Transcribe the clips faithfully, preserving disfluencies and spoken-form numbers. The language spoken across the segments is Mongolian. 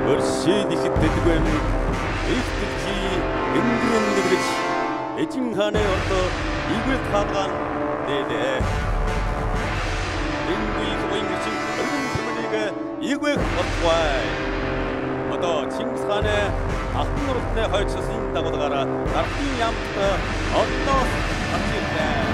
Өршид ихэд дэдгэн их дэлхий энгэрэн дэглэж эжин хааны одоо игэл таалгаан нэлээ. Энгий соёнгч өргөн төмөлийг игвэх болтугай. Одоо Чингис хааны алтан урдны хойцсон дагуулгаараа Ардын ямт одоо атилээ.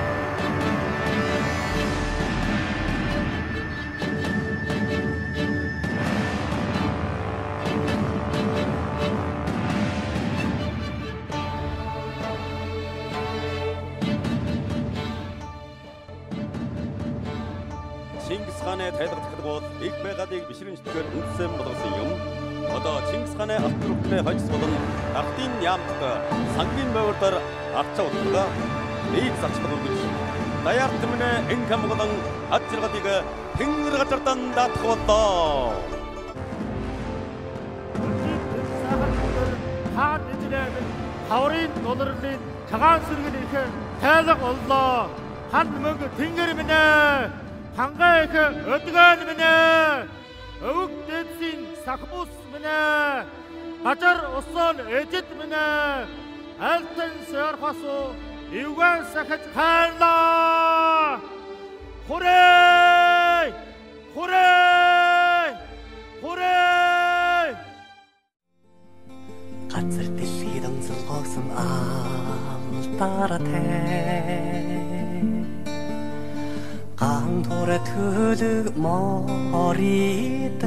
Чингис хааны тайлгад захиргуул их байгаадыг бишрэнчдгээр үндсэн болгосон юм. Одоо Чингис хааны алтан урдны хойц болон Ардын ямт сангийн байвараар арчаа удалгаа нэг зарчлага өргөж даяар түмнэ энхэм болон ажиргадыг тэнгэр газардан даатгууллаа. хаан эзлээд хаврын долларын цагаан сэргэн их тайлга оллоо. хан мөнгө тэнгэр минь хангай их өдгөн минь өвөг дэдсийн сахбус минь гажар усон эжид минь алтан сэрхасу ивган сахаж хайрлаа. Хүрээ! Хүрээ! Хүрээ! газар дэлхийд онцлогоосон алтартай ган төрө төлөг морит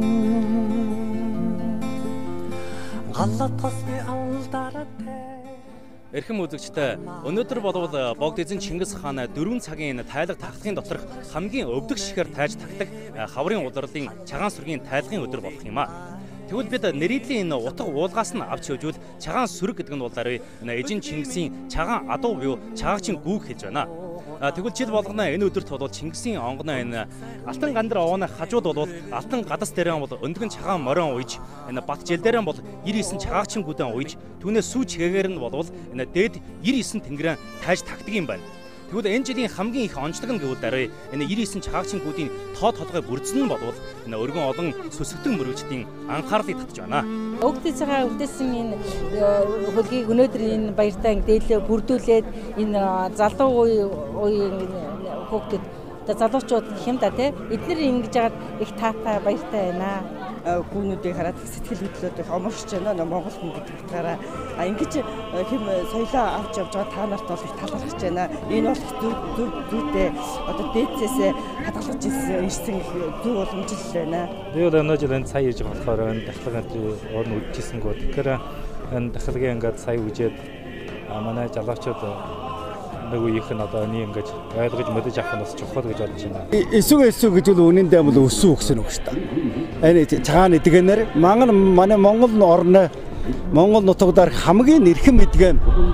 минь галлат тосны алдартай. Эрхэм үзэгчтэй, өнөөдөр болвол богд эзэн Чингис хаан дөрвөн цагийн тайлга тахлахын доторх хамгийн өвдөг шихээр тайж тагдаг хаврын улирлын цагаан сүргийн тайлгын өдөр болох юм а. Тэгвэл бид нэрийдлийн энэ утга уулгаас нь авч хөвжүүл цагаан сүрэг гэдэг нь болоорой эзэн Чингисийн цагаан адуу буюу чагаагчийн гүүг хэлж байна. Тэгвэл жил болгоно энэ өдөрт бол Чингисийн онгоно энэ алтан гандар овооны хажууд бол алтан гадас дээрэн бол өндгөн цагаан морин уйж энэ бат жил дээрэн бол девять девять чагаагчин гүдэн уйж түүнээс сүүч хэгээр нь болвол энэ дээд девять девять тэнгэрэн тайж тагдаг юм байна. Тэгвэл энэ жилийн хамгийн их онцлог нь гэвэл дараа энэ девять девять чагаагчин гүдийн тоо толгой бүрдсэн нь болвол энэ өргөн олон сүсгтэн мөрөгчдийн анхаарлыг татж байна. Өвгдөө цагаан өвдөсөн энэ хөлгийг өнөөдөр энэ баяртаа дээлээ бүрдүүлээд энэ залуу үеийн хүүхдэд залуучууд хямда те эдгээр ингэж яагаад их таатай баяртай байна. Гүүнүүдийг хараад сэтгэл хөдлөлт их оморч байна. Монгол хүн гэдэг утгаараа ингэж хэм соёлоо авч явж байгаа та нарт бол их талархаж байна. Энэ бол зүг зүйтэй одоо дээдсээс хадгалж ирсэн зүг боломжтой байна. Би бол өнөөдөр энэ сая хийж байгаа болохоор энэ дахлагын орн үдчихсэнгөө тэгэхээр энэ дахлагын ингээд сая үжээд манай залуучууд нэг үеийнх нь одоо энийг ингэж ойлгож мэдэж авах нь бас чухал гэж бодож байна. Эсвэг эсвэг гэж бол үнэндээ бол өссөн өгсөн үг шүү дээ. Энэ цагаан эдгэнээр манган манай Монгол орны Монгол нутгаар хамгийн эрхэм эдгэн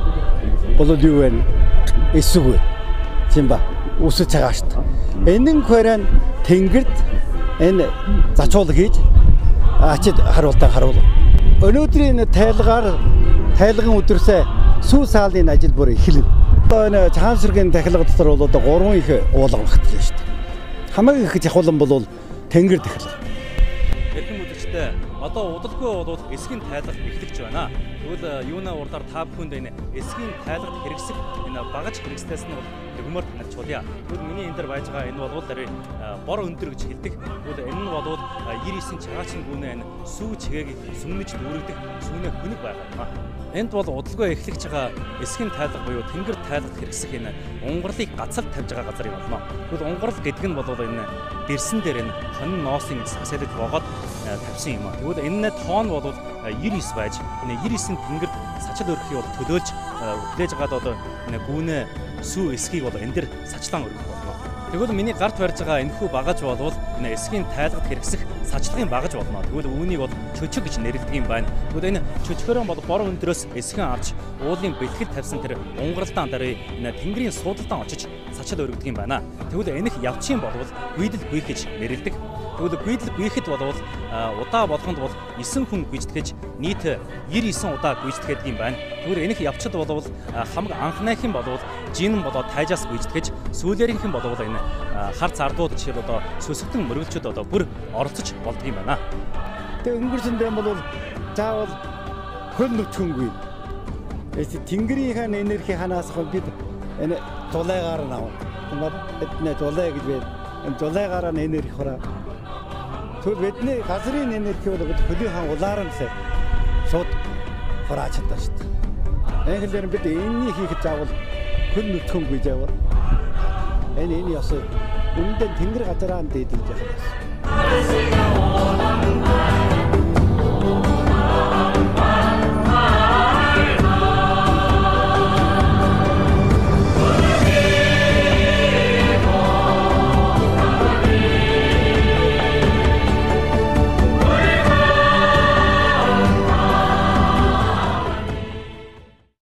бол юу вэ? Эсвэг вэ? Тийм ба. Өсөж цагаан шүү дээ. Энэн хөрөн тэнгэрд энэ зачуул хийж ачид харуултаа харуул. Өнөөдрийн тайлгаар тайлгын өдрөөсөө сүү саалын ажил бүр эхэлнэ. Одоо энэ цагаан сүргийн тахилга дотор бол одоо гурван их уулга багтдаг шүү дээ. Хамгийн их жахуулан бол тэнгэр тахилга. Эрхэм үзэгчтэй, одоо удалгүй бол эсгийн тайлга эхлэж байна. Тэгвэл юуна урдаар та бүхэнд энэ эсгийн тайлгад хэрэгсэх энэ багаж хэрэгслээс нь өгмөр танилцуулъя. Тэгвэл миний энэ дээр байж байгаа энэ бол даруй бор өндөр гэж хэлдэг. Тэгвэл энэ нь бол девять девять чагаачин гүнээ энэ сүү чигээг сүмнэж дүүрэгдэх сүүнээ хүнэг байгаа юм а. Энд бол удалгүй эхлэж байгаа эсгийн тайлга буюу тэнгэр тайлгад хэрэгсэх энэ унгарлыг гацалд тавьж байгаа газар юм байна. Тэгвэл унгарлал гэдэг нь бол энэ дэрсэн дээр энэ хонин ноосыг сасалд вогоод тавьсан юм а. Тэгвэл энэ тоон бол девять девять байж энэ девять девять тэнгэрд сачил өргөхийг бол төлөөлж хүлээж байгаад одоо энэ гүнээ сүү эсгийг бол энэ дэр сачлан өргөх болно. Тэгвэл миний гарт барьж байгаа энэхүү багаж болвол энэ эсгийн тайлгад хэрэгсэх сачлагын багаж болно. Тэгвэл үүнийг бол чөчөг гэж нэрлэдэг юм байна. Тэгвэл энэ чөчгөрөн бол бор өндрөөс эсгэн авч уулын бэлтгэл тавьсан тэр унгаралдаан дараа энэ тэнгэрийн суудалдаан очиж сачил өргөдөг юм байна. Тэгвэл энэх явчин болвол гүйдэл гүйх гэж нэрлэдэг. Тэгвэл гүйдэл гүйхэд болвол удаа болгонд бол нine хүн гүйжтгэж нийт девять девять удаа гүйжтгэдэг юм байна. Тэгвэл энэх явцад болвол хамаг анхныхын болвол жин болоод тайжаас гүйжтгэж сүүлээрийнхэн болвол энэ хар зардууд жишээ одоо сүсгтэн мөргөлчд одоо бүр оролцож болдог юм байна. Тэгээ өнгөрсөн дэм бол заавал хөл нүтгэнгүй. Эцэг тэнгэрийн энерги ханаас хол бид энэ зулайгаар нь авна. Тэгмээ бидний зулай гэж байна. Энэ зулайгаар нь энерги хороо. Тэгвэл бидний газрын энерги бол хөлийн хан улаар нь шууд хурааж чаддаг шүү дээ. Энэгээр бид энэний хийхэд заавал хөл нүтгэнгүй заавал. Энэ энэ ясаа үндэ тэнгэр газараа дээдэлж яхах.